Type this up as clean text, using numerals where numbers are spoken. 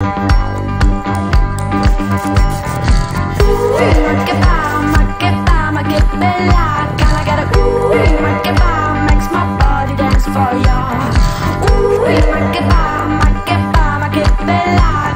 ma che bella, gotta get a ma makes my body dance for ya. Ma che bella.